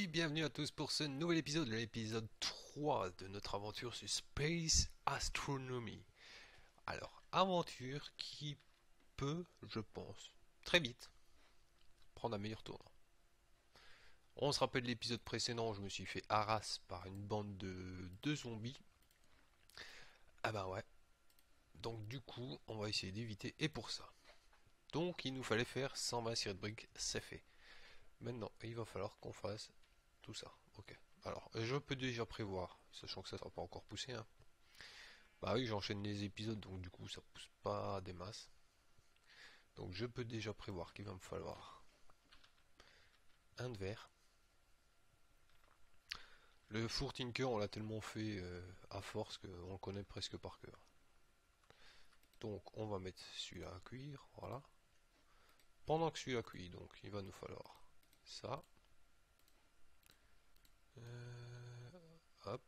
bienvenue à tous pour ce nouvel épisode, l'épisode 3 de notre aventure sur Space Astronomy. Alors, aventure qui peut, je pense, très vite, prendre un meilleur tournant. On se rappelle l'épisode précédent, je me suis fait harass par une bande de zombies. Ah bah ouais. Donc du coup, on va essayer d'éviter, et pour ça. Donc il nous fallait faire 120 séries de briques, c'est fait. Maintenant, il va falloir qu'on fasse tout ça. Ok. Alors, je peux déjà prévoir, sachant que ça ne sera pas encore poussé. Hein. Bah oui, j'enchaîne les épisodes, donc du coup, ça pousse pas des masses. Donc, je peux déjà prévoir qu'il va me falloir un de verre. Le four Tinker, on l'a tellement fait à force qu'on le connaît presque par cœur. Donc, on va mettre celui-là à cuire, voilà. Pendant que celui-là cuit, donc, il va nous falloir ça. Hop.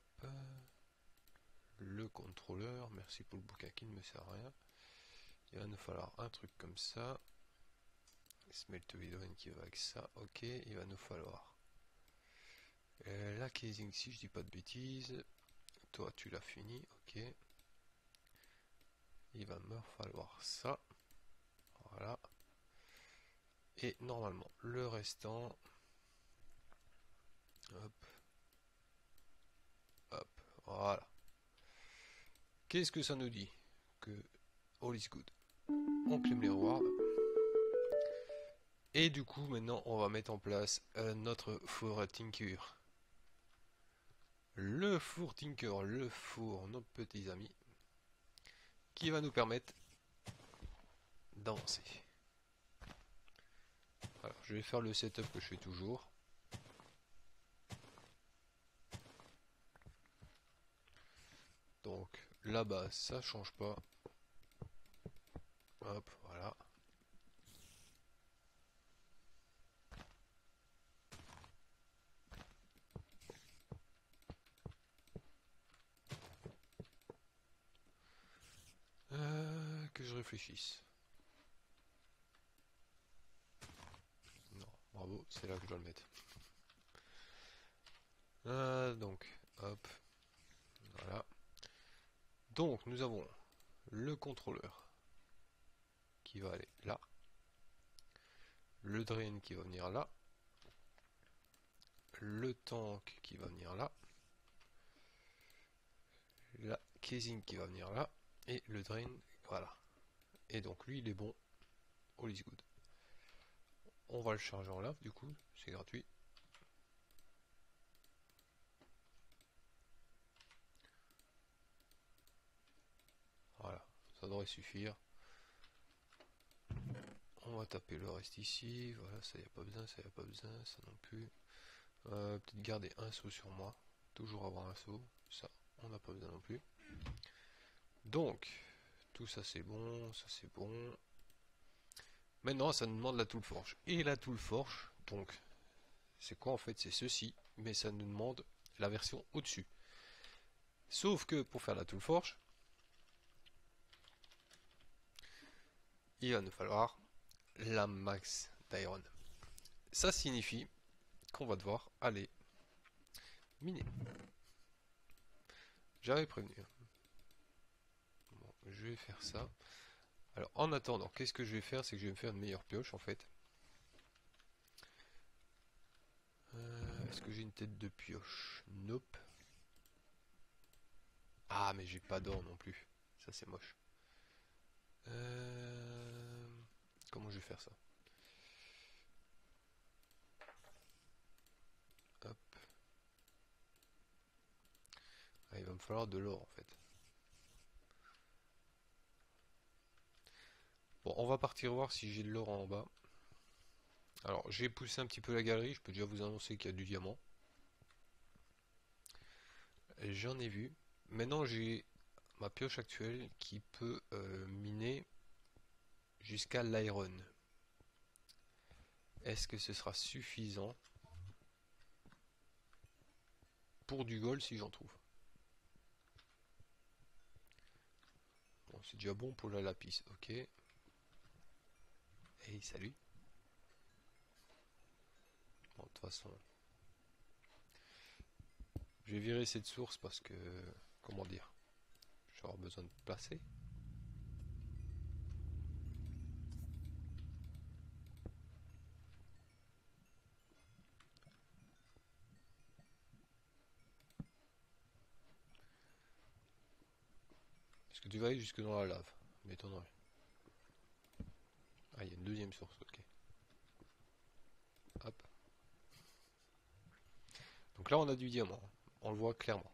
Le contrôleur, merci pour le bouquin qui ne me sert à rien. Il va nous falloir un truc comme ça. Smelt hydrogène qui va avec ça. Ok, il va nous falloir la casing si je dis pas de bêtises. Toi tu l'as fini, ok. Il va me falloir ça. Voilà. Et normalement le restant. Hop. Hop. Voilà. Qu'est-ce que ça nous dit? Que all is good. On claim les rewards. Et du coup maintenant on va mettre en place notre four Tinker. Le four Tinker, le four, nos petits amis, qui va nous permettre d'avancer. Alors, je vais faire le setup que je fais toujours. Donc, la base, ça change pas. Hop, voilà. Que je réfléchisse. Non, bravo, c'est là que je dois le mettre. Donc, hop, voilà. Donc, nous avons le contrôleur qui va aller là. Le drain qui va venir là. Le tank qui va venir là. La casing qui va venir là. Et le drain, voilà. Et donc, lui, il est bon. All is good. On va le charger en lave, du coup, c'est gratuit. Voilà, ça devrait suffire. On va taper le reste ici, voilà, ça y a pas besoin, ça y a pas besoin, ça non plus. Peut-être garder un seau sur moi, toujours avoir un seau, ça on n'a pas besoin non plus. Donc, tout ça c'est bon, ça c'est bon. Maintenant ça nous demande la tool forge. Et la tool forge, donc, c'est quoi en fait? C'est ceci, mais ça nous demande la version au-dessus. Sauf que pour faire la tool forge, il va nous falloir la max d'iron. Ça signifie qu'on va devoir aller miner. J'avais prévenu. Bon, je vais faire ça. Alors en attendant, qu'est-ce que je vais faire? C'est que je vais me faire une meilleure pioche en fait. Est-ce que j'ai une tête de pioche? Nope. Ah mais j'ai pas d'or non plus. Ça c'est moche. Comment je vais faire ça? Hop. Ah, il va me falloir de l'or en fait. Bon, on va partir voir si j'ai de l'or en bas. Alors, j'ai poussé un petit peu la galerie. Je peux déjà vous annoncer qu'il y a du diamant. J'en ai vu. Maintenant, j'ai ma pioche actuelle qui peut miner jusqu'à l'iron. Est-ce que ce sera suffisant pour du gold si j'en trouve? Bon, c'est déjà bon pour la lapis, ok. Hey, salut. Bon, de toute façon, Je vais virer cette source parce que, comment dire, j'aurai besoin de placer. Est-ce que tu vas aller jusque dans la lave? M'étonnerait. Ah, il y a une deuxième source, ok. Hop. Donc là, on a du diamant. On le voit clairement.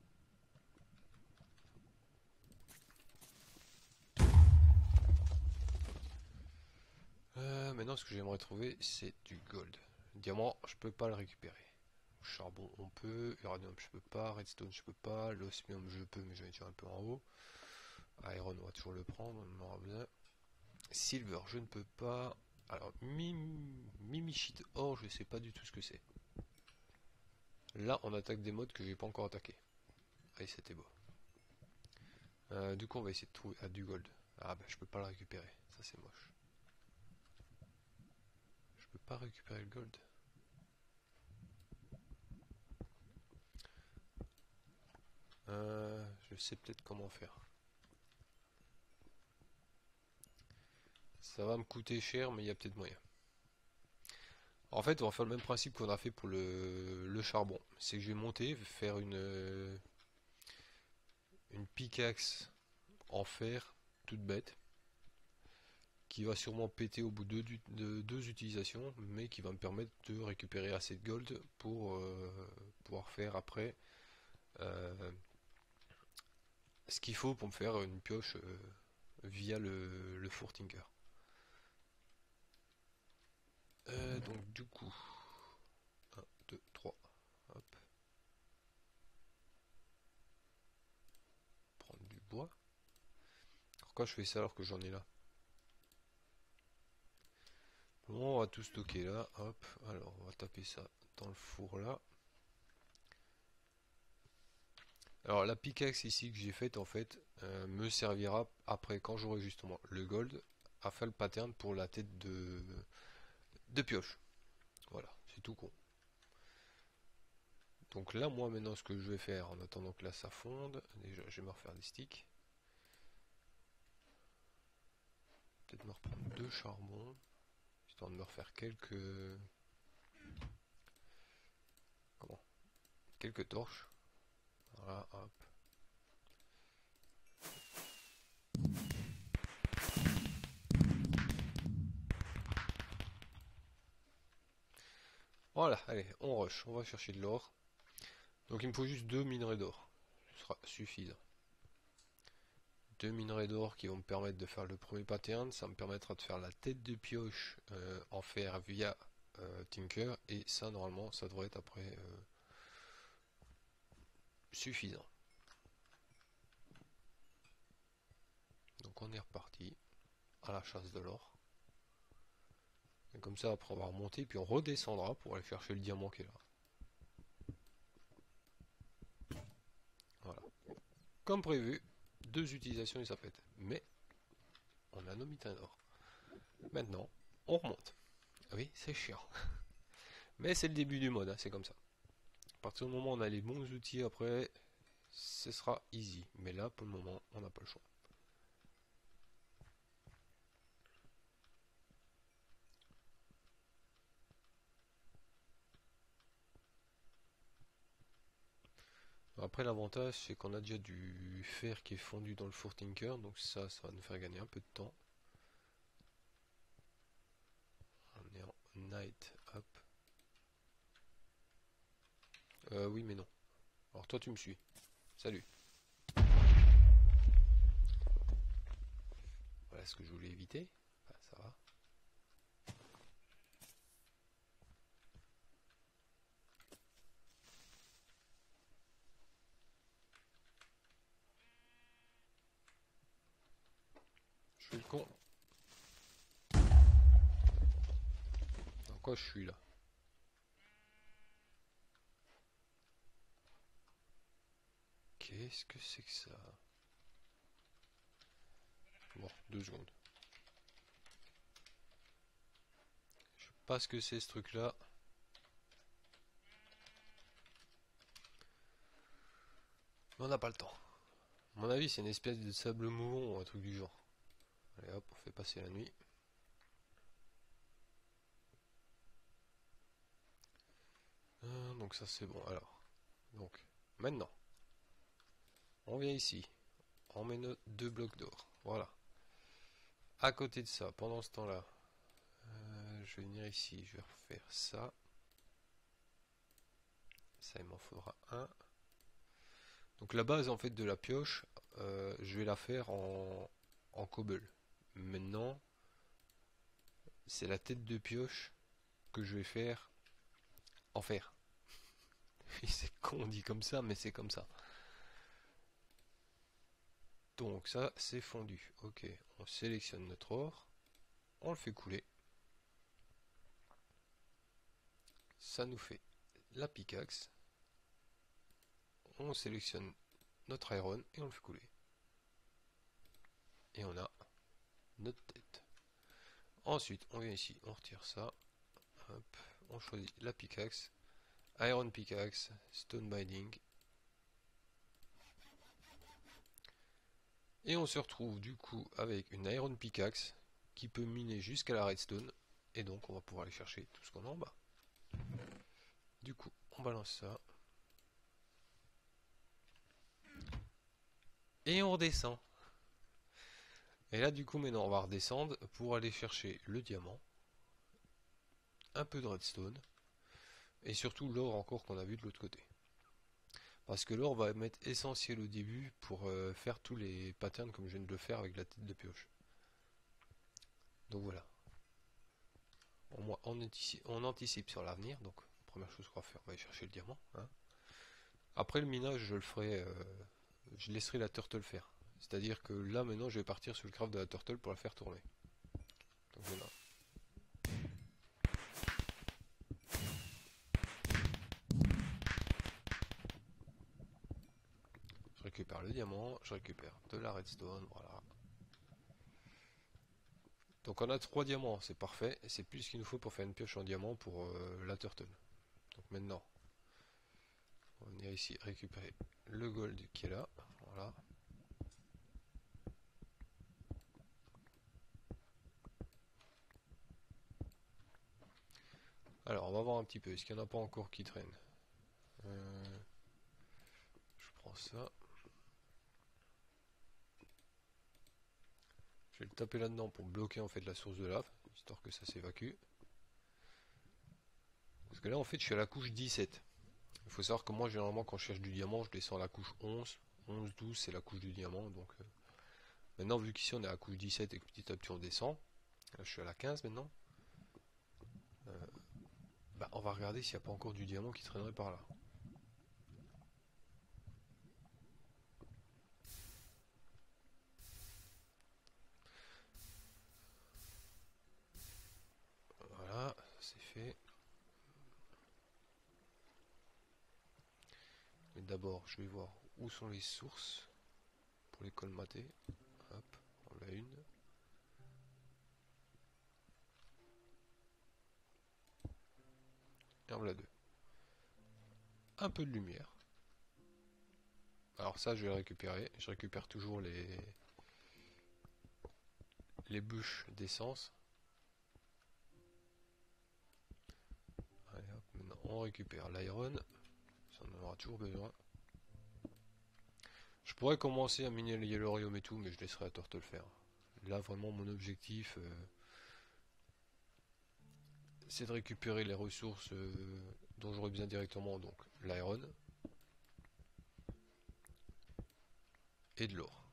Maintenant, ce que j'aimerais trouver, c'est du gold. Diamant, je peux pas le récupérer. Charbon, on peut. Uranium, je peux pas. Redstone, je peux pas. L'osmium, je peux, mais j'en ai déjà un peu en haut. Iron, on va toujours le prendre, on en aura besoin. Silver, je ne peux pas. Alors, Mimichit or, je sais pas du tout ce que c'est. Là, on attaque des modes que j'ai pas encore attaqué. Allez, c'était beau. Du coup, on va essayer de trouver du gold. Ah, bah, je peux pas le récupérer. Ça, c'est moche. Je peux pas récupérer le gold. Je sais peut-être comment faire. Ça va me coûter cher, mais il y a peut-être moyen. En fait, on va faire le même principe qu'on a fait pour le charbon. C'est que je vais monter, faire une pickaxe en fer, toute bête, qui va sûrement péter au bout de deux utilisations, mais qui va me permettre de récupérer assez de gold pour pouvoir faire après ce qu'il faut pour me faire une pioche via le four Tinker. Donc du coup, 1, 2, 3, hop, prendre du bois. Pourquoi je fais ça alors que j'en ai là? Bon, on va tout stocker là, hop, alors on va taper ça dans le four là. Alors la pickaxe ici que j'ai faite en fait me servira après quand j'aurai justement le gold à faire le pattern pour la tête de pioche. Voilà, c'est tout con. Donc là moi maintenant ce que je vais faire en attendant que là ça fonde, déjà je vais me refaire des sticks. Peut-être me reprendre deux charbons, histoire de me refaire comment, quelques torches. Voilà, hop. Voilà, allez, on rush, on va chercher de l'or. Donc il me faut juste deux minerais d'or, ce sera suffisant. Deux minerais d'or qui vont me permettre de faire le premier pattern, ça me permettra de faire la tête de pioche en fer via Tinker, et ça normalement ça devrait être après suffisant. Donc on est reparti à la chasse de l'or. Et comme ça après on va remonter puis on redescendra pour aller chercher le diamant qui est là. Voilà. Comme prévu, deux utilisations et ça pète. Mais on a nos mitains d'or. Maintenant, on remonte. Oui, c'est chiant. Mais c'est le début du mode, hein, c'est comme ça. À partir du moment où on a les bons outils après, ce sera easy. Mais là, pour le moment, on n'a pas le choix. Après, l'avantage, c'est qu'on a déjà du fer qui est fondu dans le four Tinker, donc ça va nous faire gagner un peu de temps. On est en night, hop. Oui, mais non. Alors toi, tu me suis. Salut. Voilà ce que je voulais éviter. Ah, ça va. Je suis le con. Dans quoi je suis là? Qu'est-ce que c'est que ça? Bon, 2 secondes. Je sais pas ce que c'est ce truc là. Mais on n'a pas le temps. À mon avis, c'est une espèce de sable mouvant ou un truc du genre. Allez hop, on fait passer la nuit. Donc ça c'est bon. Alors, donc maintenant, on vient ici. On met nos 2 blocs d'or. Voilà. À côté de ça, pendant ce temps-là, je vais venir ici. Je vais refaire ça. Ça, il m'en faudra un. Donc la base en fait de la pioche, je vais la faire en cobble. Maintenant, c'est la tête de pioche que je vais faire en fer. C'est con, on dit comme ça, mais c'est comme ça. Donc ça, c'est fondu. Ok, on sélectionne notre or, on le fait couler. Ça nous fait la pickaxe. On sélectionne notre iron et on le fait couler. Et on a notre tête. Ensuite, on vient ici, on retire ça. Hop, on choisit la pickaxe. Iron pickaxe, stone binding. Et on se retrouve du coup avec une iron pickaxe qui peut miner jusqu'à la redstone. Et donc on va pouvoir aller chercher tout ce qu'on a en bas. Du coup, on balance ça. Et on redescend. Et là du coup maintenant on va redescendre pour aller chercher le diamant. Un peu de redstone. Et surtout l'or encore qu'on a vu de l'autre côté. Parce que l'or va être essentiel au début pour faire tous les patterns comme je viens de le faire avec la tête de pioche. Donc voilà. Au moins on anticipe sur l'avenir. Donc première chose qu'on va faire, on va aller chercher le diamant. Hein. Après le minage, je le ferai, je laisserai la turtle faire. C'est-à-dire que là maintenant, je vais partir sur le craft de la turtle pour la faire tourner. Donc voilà. Je récupère le diamant, je récupère de la redstone, voilà. Donc on a 3 diamants, c'est parfait. Et c'est plus ce qu'il nous faut pour faire une pioche en diamant pour la turtle. Donc maintenant, on va venir ici récupérer le gold qui est là. Voilà. Alors on va voir un petit peu, est-ce qu'il n'y en a pas encore qui traînent. Je prends ça. Je vais le taper là-dedans pour bloquer en fait la source de lave, histoire que ça s'évacue. Parce que là en fait je suis à la couche 17. Il faut savoir que moi généralement quand je cherche du diamant je descends à la couche 11. 11, 12 c'est la couche du diamant. Donc maintenant vu qu'ici on est à la couche 17 et que petit à petit on descend. Là je suis à la 15 maintenant. Bah, on va regarder s'il n'y a pas encore du diamant qui traînerait par là. Voilà, c'est fait. Mais d'abord je vais voir où sont les sources pour les colmater. Hop, on l'a une. Et on l'a deux. Un peu de lumière. Alors ça je vais le récupérer. Je récupère toujours les bûches d'essence. Allez hop, maintenant on récupère l'iron. Ça on en aura toujours besoin. Je pourrais commencer à miner le yellorium et tout, mais je laisserai la torte le faire. Là vraiment mon objectif c'est de récupérer les ressources dont j'aurais besoin directement, donc l'iron et de l'or.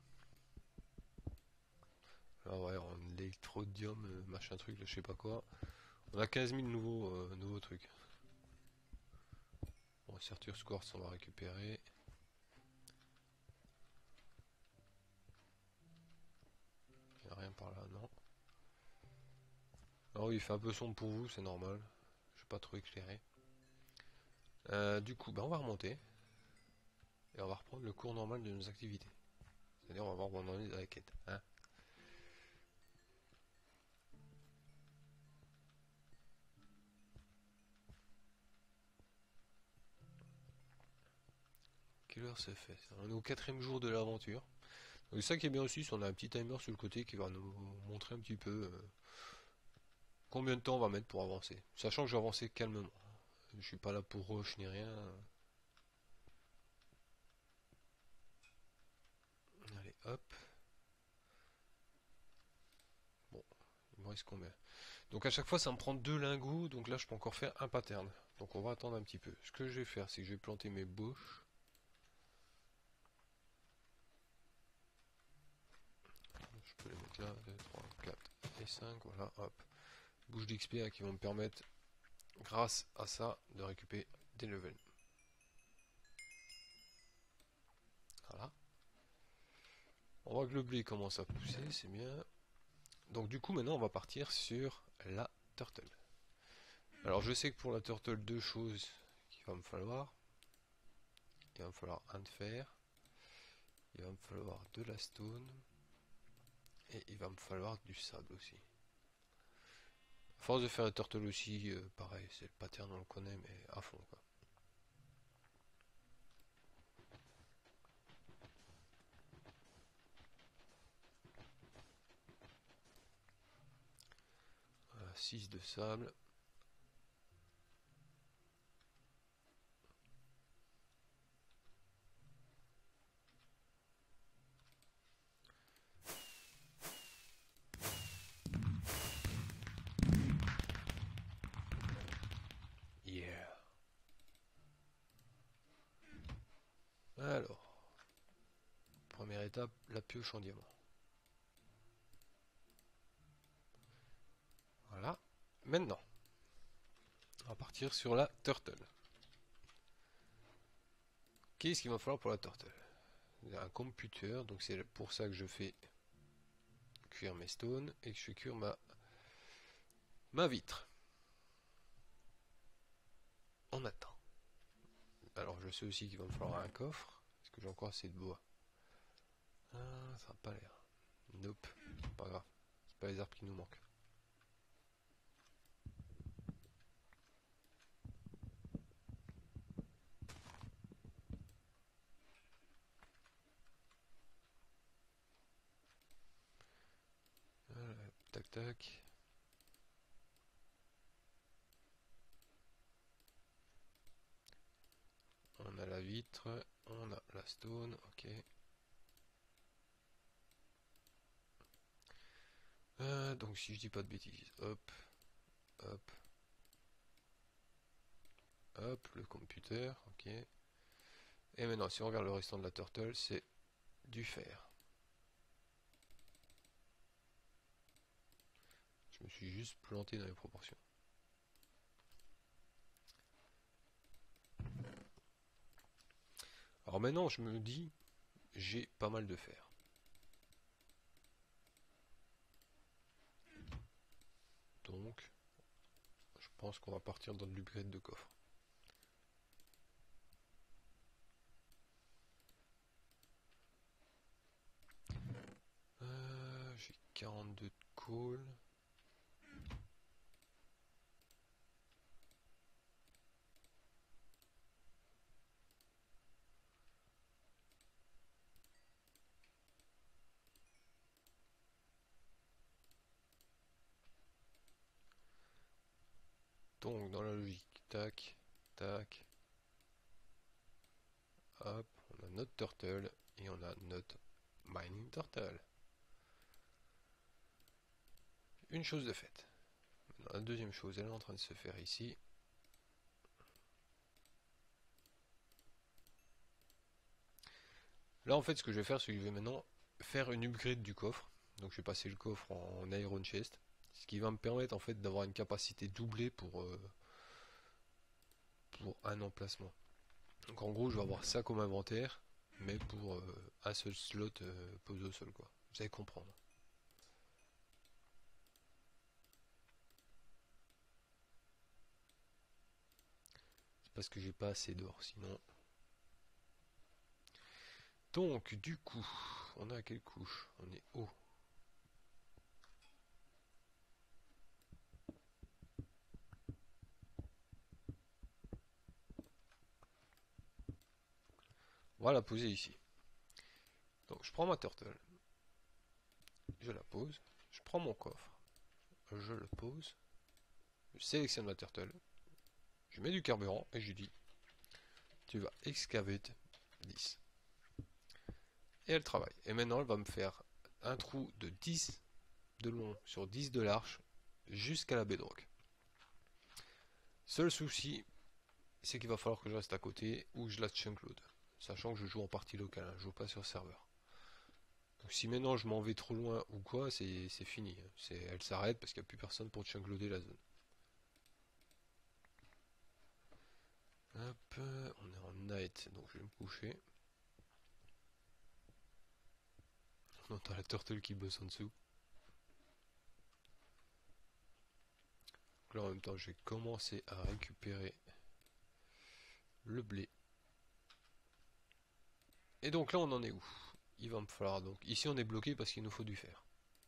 Là ouais, en électrodium, machin truc, là, je sais pas quoi. On a 15 000 nouveaux trucs. Bon, Certus Quartz on va récupérer. Il n'y a rien par là, non. Alors oui, il fait un peu sombre pour vous, c'est normal. Je vais pas trop éclairer. Du coup, bah, on va remonter. Et on va reprendre le cours normal de nos activités. C'est-à-dire on va voir où on en est dans la quête. Hein. Ok, quelle heure ça fait? On est au 4e jour de l'aventure. Donc ça qui est bien aussi, c'est qu'on a un petit timer sur le côté qui va nous montrer un petit peu combien de temps on va mettre pour avancer. Sachant que je vais avancer calmement. Je suis pas là pour rush ni rien. Allez, hop. Bon, il me reste combien? Donc à chaque fois, ça me prend 2 lingots. Donc là, je peux encore faire un pattern. Donc on va attendre un petit peu. Ce que je vais faire, c'est que je vais planter mes bouches. Je peux les mettre là, 2, 3, 4 et 5. Voilà, hop. Bouche d'XP qui vont me permettre, grâce à ça, de récupérer des levels. Voilà. On voit que le blé commence à pousser, c'est bien. Donc du coup maintenant on va partir sur la turtle. Alors je sais que pour la turtle, deux choses qu'il va me falloir. Il va me falloir un de fer. Il va me falloir de la stone. Et il va me falloir du sable aussi. À force de faire la turtle aussi, pareil, c'est le pattern, on le connaît, mais à fond quoi. Voilà, 6 de sable. Yeah. Alors, première étape, la pioche en diamant. Voilà. Maintenant, on va partir sur la turtle. Qu'est-ce qu'il va falloir pour la turtle? Un computer, donc c'est pour ça que je fais cuire mes stones et que je fais cuire ma vitre. On attend. Alors je sais aussi qu'il va me falloir un coffre. Est-ce que j'ai encore assez de bois? Ah, ça n'a pas l'air. Nope, pas grave. C'est pas les arbres qui nous manquent. Voilà, tac tac. On a la vitre, on a la stone, ok. Donc si je dis pas de bêtises, hop, hop, hop, le computer, ok. Et maintenant, si on regarde le restant de la turtle, c'est du fer. Je me suis juste planté dans les proportions. Alors maintenant, je me dis, j'ai pas mal de fer. Donc, je pense qu'on va partir dans de l'upgrade de coffre. J'ai 42 de coal. Donc dans la logique, tac, tac, hop, on a notre turtle et on a notre mining turtle. Une chose de faite. Maintenant, la deuxième chose, elle est en train de se faire ici. Là en fait ce que je vais faire, c'est que je vais maintenant faire une upgrade du coffre. Donc je vais passer le coffre en iron chest. Ce qui va me permettre en fait d'avoir une capacité doublée pour un emplacement. Donc en gros je vais avoir ça comme inventaire, mais pour un seul slot posé au sol quoi. Vous allez comprendre. C'est parce que j'ai pas assez d'or sinon. Donc du coup, on est à quelle couche? On est haut. On va la poser ici. Donc je prends ma turtle, je la pose, je prends mon coffre, je le pose, je sélectionne ma turtle, je mets du carburant et je lui dis tu vas excavate 10. Et elle travaille. Et maintenant elle va me faire un trou de 10 de long sur 10 de large jusqu'à la bedrock. Seul souci, c'est qu'il va falloir que je reste à côté ou je la chunk load. Sachant que je joue en partie locale, hein, je joue pas sur serveur. Donc si maintenant je m'en vais trop loin ou quoi, c'est fini. Elle s'arrête parce qu'il n'y a plus personne pour chunk loader la zone. Hop, on est en night, donc je vais me coucher. On entend la turtle qui bosse en dessous. Donc là en même temps, je vais commencer à récupérer le blé. Et donc là on en est où? Il va me falloir donc... Ici on est bloqué parce qu'il nous faut du fer.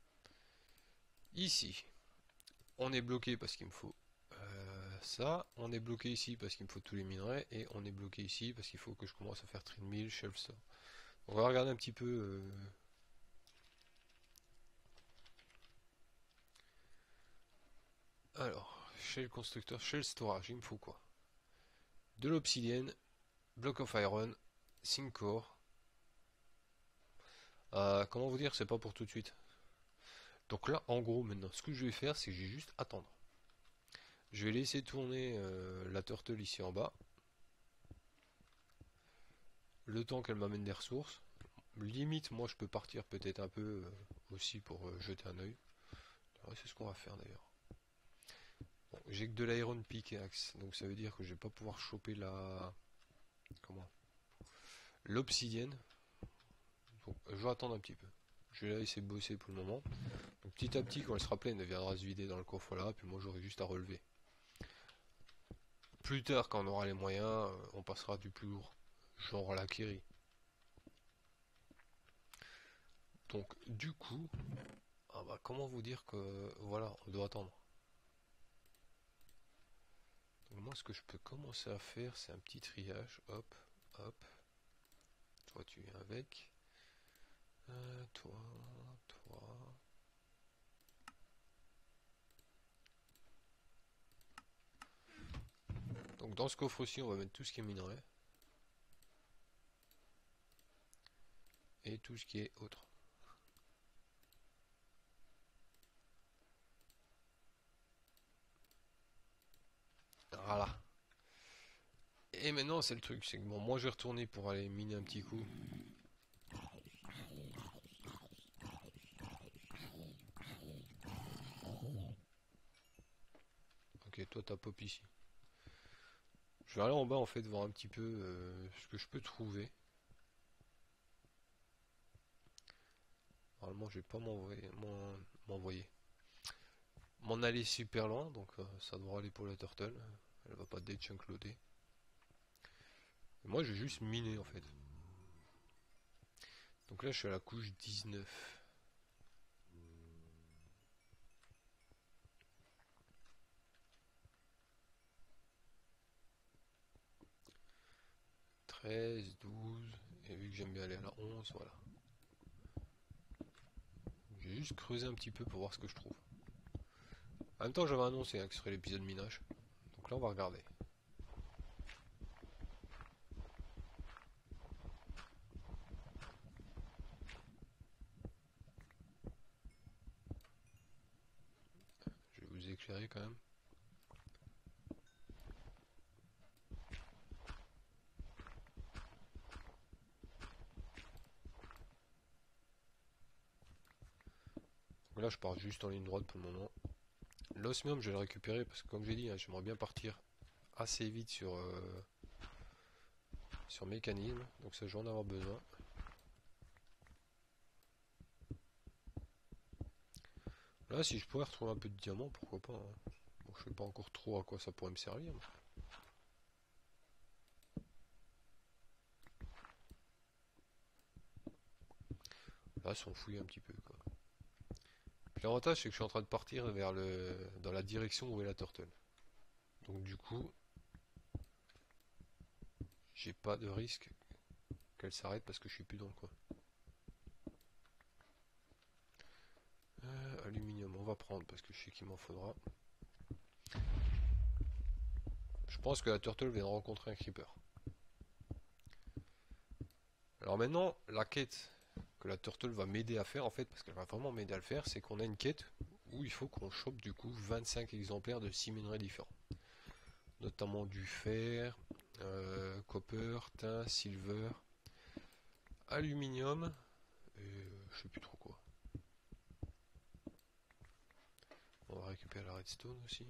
Ici, on est bloqué parce qu'il me faut ça. On est bloqué ici parce qu'il me faut tous les minerais. Et on est bloqué ici parce qu'il faut que je commence à faire trade mill, shelf store. On va regarder un petit peu... Alors, shell constructeur, shell storage, il me faut quoi? De l'obsidienne, block of iron, zinc core. Comment vous dire, c'est pas pour tout de suite. Donc là, en gros, maintenant, ce que je vais faire, c'est que je vais juste attendre. Je vais laisser tourner la turtle ici en bas. Le temps qu'elle m'amène des ressources. Limite, moi, je peux partir peut-être un peu aussi pour jeter un oeil. C'est ce qu'on va faire d'ailleurs. Bon, j'ai que de l'iron pickaxe, donc ça veut dire que je vais pas pouvoir choper la... Comment? L'obsidienne. Donc, je vais attendre un petit peu. Je vais la laisser bosser pour le moment. Donc, petit à petit, quand elle sera pleine, elle viendra se vider dans le coffre là, puis moi j'aurai juste à relever. Plus tard, quand on aura les moyens, on passera du plus lourd, genre la Kiri. Donc, du coup, comment vous dire que voilà, on doit attendre. Donc, moi, ce que je peux commencer à faire, c'est un petit triage. Hop, hop. Toi, tu viens avec. Toi, toi. Donc, dans ce coffre aussi, on va mettre tout ce qui est minerai. Et tout ce qui est autre. Voilà. Et maintenant, c'est le truc, c'est que bon, moi je vais retourner pour aller miner un petit coup. Ok, toi t'as pop ici. Je vais aller en bas en fait voir un petit peu ce que je peux trouver. Normalement, je vais pas m'envoyer. M'en aller super loin, donc ça devra aller pour la turtle. Elle va pas déchunk loader. Et moi, je vais juste miner en fait. Donc là, je suis à la couche 19. « 13, 12, et vu que j'aime bien aller à la 11, voilà. Je vais juste creuser un petit peu pour voir ce que je trouve. En même temps, j'avais annoncé que ce serait l'épisode minage. Donc là, on va regarder. Je vais vous éclairer quand même. Donc là, je pars juste en ligne droite pour le moment. L'osmium, je vais le récupérer parce que, comme j'ai dit, hein, j'aimerais bien partir assez vite sur mécanisme. Donc ça, je vais en avoir besoin. Là, si je pourrais retrouver un peu de diamants, pourquoi pas. Hein. Bon, je sais pas encore trop à quoi ça pourrait me servir. Là, si on fouille un petit peu, quoi. Puis l'avantage, c'est que je suis en train de partir dans la direction où est la turtle. Donc du coup, j'ai pas de risque qu'elle s'arrête parce que je suis plus dans le coin. Aluminium, on va prendre parce que je sais qu'il m'en faudra. Je pense que la turtle vient de rencontrer un creeper. Alors maintenant, la quête que la turtle va m'aider à faire en fait, parce qu'elle va vraiment m'aider à le faire, c'est qu'on a une quête où il faut qu'on chope du coup 25 exemplaires de 6 minerais différents. Notamment du fer, copper, tin, silver, aluminium, et je sais plus trop quoi. On va récupérer la redstone aussi.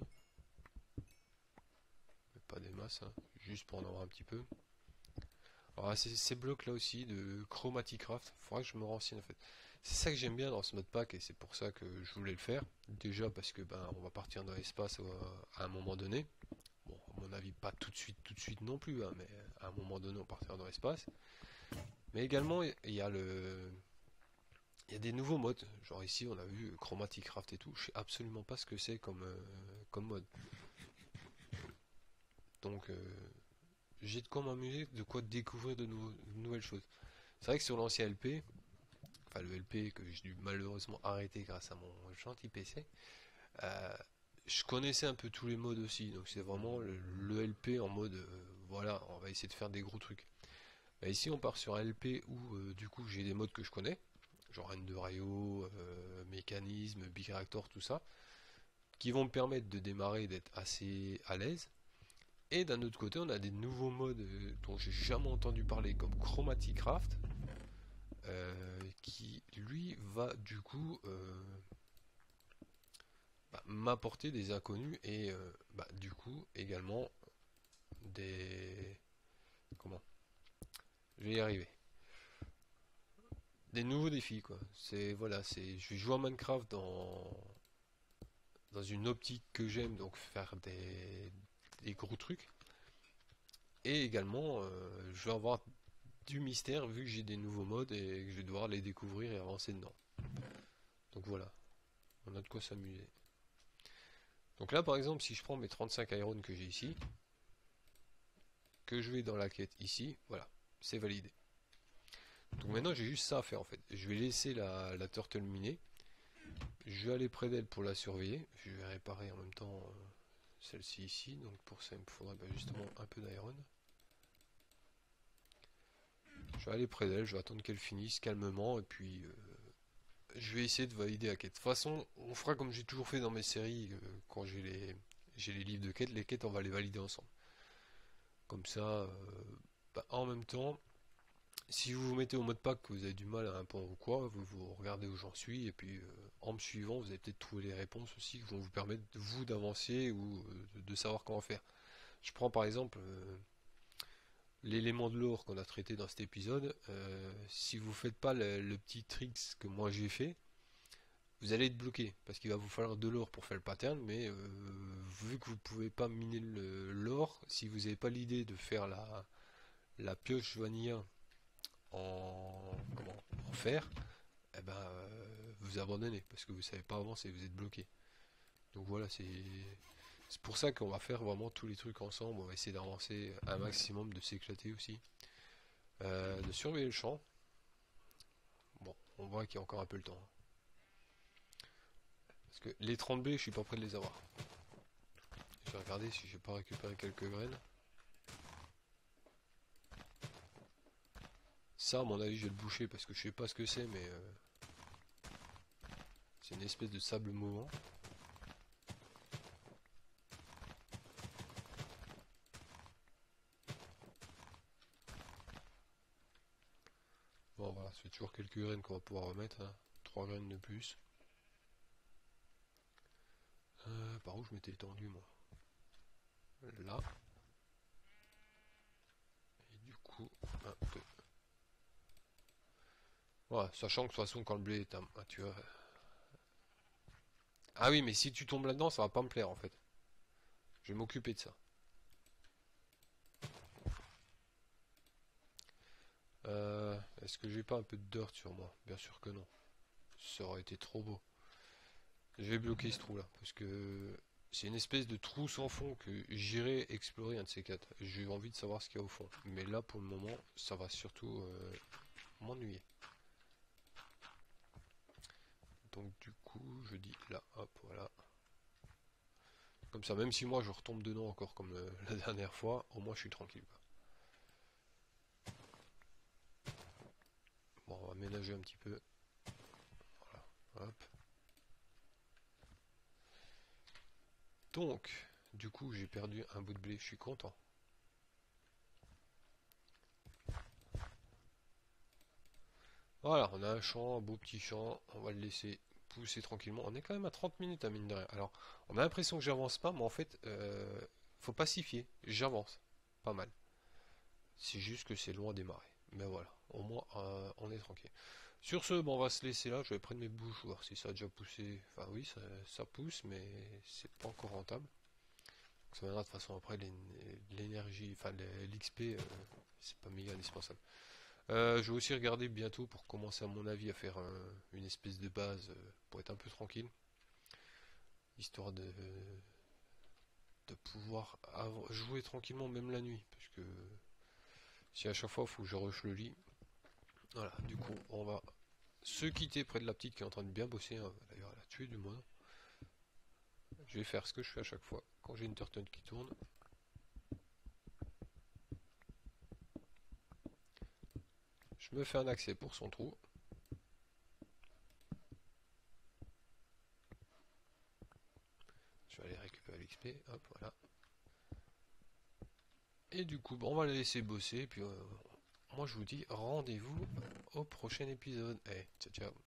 Mais pas des masses, hein, juste pour en avoir un petit peu. Alors ces blocs là aussi de Chromaticraft, faudra que je me renseigne en fait. C'est ça que j'aime bien dans ce modpack et c'est pour ça que je voulais le faire. Déjà parce que ben on va partir dans l'espace à un moment donné. Bon, à mon avis pas tout de suite non plus, hein, mais à un moment donné on partira dans l'espace. Mais également il y a il y a des nouveaux modes. Genre ici on a vu Chromaticraft et tout. Je sais absolument pas ce que c'est comme mode. Donc j'ai de quoi m'amuser, de quoi découvrir de nouvelles choses. C'est vrai que sur l'ancien LP, enfin le LP que j'ai dû malheureusement arrêter grâce à mon gentil PC, euh, je connaissais un peu tous les modes aussi, donc c'est vraiment le LP en mode voilà, on va essayer de faire des gros trucs. Bah, ici on part sur un LP où du coup j'ai des modes que je connais, genre Endoraio, mécanisme, Big Reactor, tout ça, qui vont me permettre de démarrer, d'être assez à l'aise. Et d'un autre côté, on a des nouveaux modes dont j'ai jamais entendu parler, comme Chromaticraft, qui lui va du coup m'apporter des inconnus et du coup également des comment je vais y arriver, des nouveaux défis quoi. C'est voilà, c'est je vais jouer à Minecraft dans une optique que j'aime, donc faire des gros trucs, et également je vais avoir du mystère vu que j'ai des nouveaux modes et que je vais devoir les découvrir et avancer dedans. Donc voilà, on a de quoi s'amuser. Donc là par exemple, si je prends mes 35 iron que j'ai ici, que je vais dans la quête ici, voilà, c'est validé. Donc maintenant j'ai juste ça à faire en fait. Je vais laisser la turtle miner. Je vais aller près d'elle pour la surveiller. Je vais réparer en même temps celle-ci ici. Donc pour ça il me faudra justement un peu d'iron. Je vais aller près d'elle, je vais attendre qu'elle finisse calmement et puis je vais essayer de valider la quête. De toute façon, on fera comme j'ai toujours fait dans mes séries quand j'ai les livres de quête. Les quêtes on va les valider ensemble. Comme ça, en même temps, si vous vous mettez au mode pack, que vous avez du mal à un point ou quoi, vous regardez où j'en suis, et puis en me suivant, vous allez peut-être trouver les réponses aussi qui vont vous permettre, vous, d'avancer ou de savoir comment faire. Je prends par exemple l'élément de l'or qu'on a traité dans cet épisode. Si vous faites pas le petit tricks que moi j'ai fait, vous allez être bloqué, parce qu'il va vous falloir de l'or pour faire le pattern, mais vu que vous pouvez pas miner l'or, si vous n'avez pas l'idée de faire la pioche vanilla en fer, eh ben, vous abandonnez parce que vous savez pas avancer, vous êtes bloqué. Donc voilà, c'est pour ça qu'on va faire vraiment tous les trucs ensemble. On va essayer d'avancer un maximum, de s'éclater aussi, de surveiller le champ. Bon, on voit qu'il y a encore un peu le temps, hein. Parce que les 30 B, je suis pas prêt de les avoir. Je vais regarder si j'ai pas récupéré quelques graines. Ça, à mon avis, je vais le boucher parce que je sais pas ce que c'est, mais c'est une espèce de sable mouvant. Bon, voilà, c'est toujours quelques graines qu'on va pouvoir remettre, hein. 3 graines de plus. Par où je m'étais étendu, moi? Là. Et du coup, un peu. Voilà, sachant que de toute façon, quand le blé est tu vois. Ah oui, mais si tu tombes là-dedans, ça va pas me plaire en fait. Je vais m'occuper de ça. Est-ce que j'ai pas un peu de dirt sur moi? Bien sûr que non. Ça aurait été trop beau. Je vais bloquer ce trou là, parce que c'est une espèce de trou sans fond que j'irai explorer un de ces quatre. J'ai envie de savoir ce qu'il y a au fond. Mais là, pour le moment, ça va surtout m'ennuyer. Donc du coup, je dis là, hop, voilà. Comme ça, même si moi je retombe dedans encore comme la dernière fois, au moins je suis tranquille, quoi. Bon, on va ménager un petit peu. Voilà, hop. Donc, du coup, j'ai perdu un bout de blé, je suis content. Voilà, on a un champ, un beau petit champ, on va le laisser pousser tranquillement. On est quand même à 30 minutes à mine de rien. Alors, on a l'impression que j'avance pas, mais en fait, faut pacifier. J'avance, pas mal. C'est juste que c'est loin à démarrer. Mais voilà, au moins on est tranquille. Sur ce, bon, on va se laisser là. Je vais prendre mes bouches, voir si ça a déjà poussé. Enfin oui, ça pousse, mais c'est pas encore rentable. Ça viendra de toute façon après l'énergie, enfin l'XP, c'est pas méga indispensable. Je vais aussi regarder bientôt pour commencer à mon avis à faire une espèce de base pour être un peu tranquille, histoire de pouvoir jouer tranquillement même la nuit, parce que si à chaque fois il faut que je rush le lit, voilà. Du coup, on va se quitter près de la petite qui est en train de bien bosser, hein. D'ailleurs, elle a tué du monde. Je vais faire ce que je fais à chaque fois quand j'ai une turtle qui tourne. Je me fais un accès pour son trou. Je vais aller récupérer l'XP, hop, voilà. Et du coup, bon, on va la laisser bosser, puis moi je vous dis rendez-vous au prochain épisode. Allez, ciao ciao.